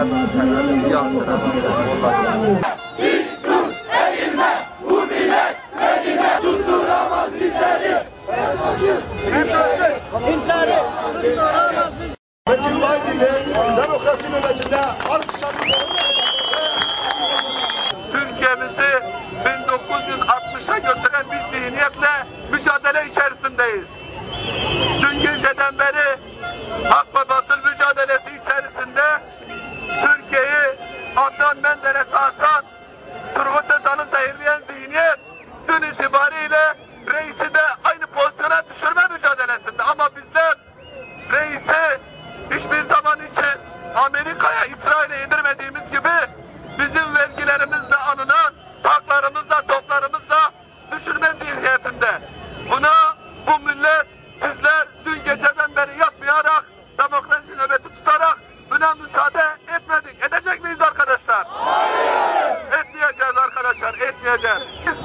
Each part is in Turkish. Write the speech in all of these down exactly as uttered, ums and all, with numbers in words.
ayaklarınızı terörle siyahtır. Dik dur, eğilme, bu millet seninle tuturamaz bizleri. FETÖ'sü bizleri tuturamaz bizleri. Metin Baydin'in demokrasi nöbetinde alkışlarını Türkiye'mizi bin dokuz yüz altmışa götüren bir zihniyetle mücadele içerisindeyiz. Dün geceden beri hak ve batıl mücadelesi içerisinde Türkiye'yi Adnan Menderes'e asan, Turgut Özal'ı zehirleyen zihniyet dün itibariyle reisi de aynı pozisyona düşürme mücadelesinde. Ama bizler reisi hiçbir zaman için Amerika'ya, İsrail'e indirmediğimiz gibi bizim vergilerimizle alınan tanklarımızla, toplarımızla düşürme zihniyetinde. Buna bu millet, sizler dün geceden beri yatmayarak, demokrasi nöbeti tutarak buna müsaade etmedik. Edecek miyiz arkadaşlar? Hayır! Etmeyeceğiz arkadaşlar, etmeyeceğiz.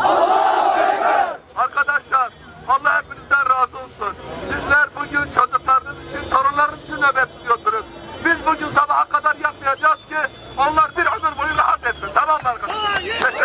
Arkadaşlar, Allah hepinizden razı olsun. Sizler bugün çocuklarınız için, torunlarınız için nöbet tutuyorsunuz. Biz bugün sabaha kadar yatmayacağız ki onlar bir ömür boyu rahat etsin. Tamam mı arkadaşlar?